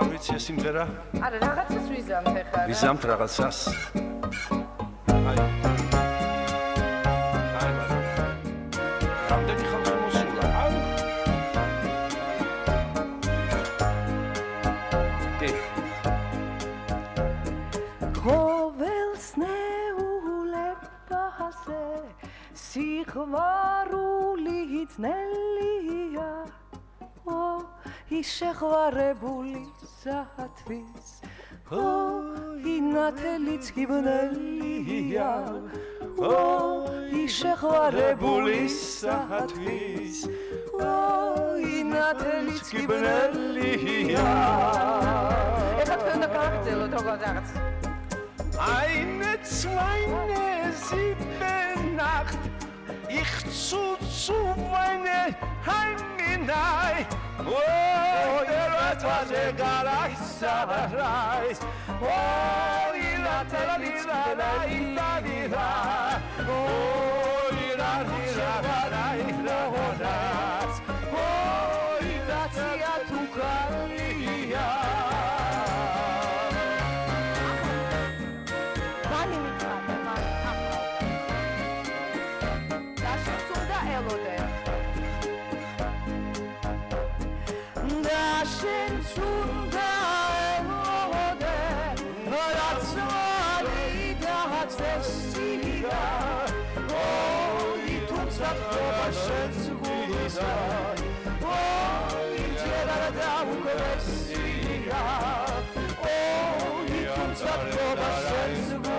არ ვიცი ეს სიმღერა? არა, რაღაცას ვიზამთ ახლა. ვიზამთ რაღაცას. აი. რამდენი ხალხი მოსულა? კი. ყოველს ნეულებაზე სიყვარული ძნელია. ის შეხვარებული სათვის ინათელიც გიბნელია ის შეხვარებული სათვის ინათელიც გიბნელია ეხლა თქვენ და გავაგრძელოთ როგორც რაღაც Eine zweine siebte Nacht ich zu meine Heiminai Oh, der was a galaxy Oh, la la Oh, la Oh, tia tu calia Oh,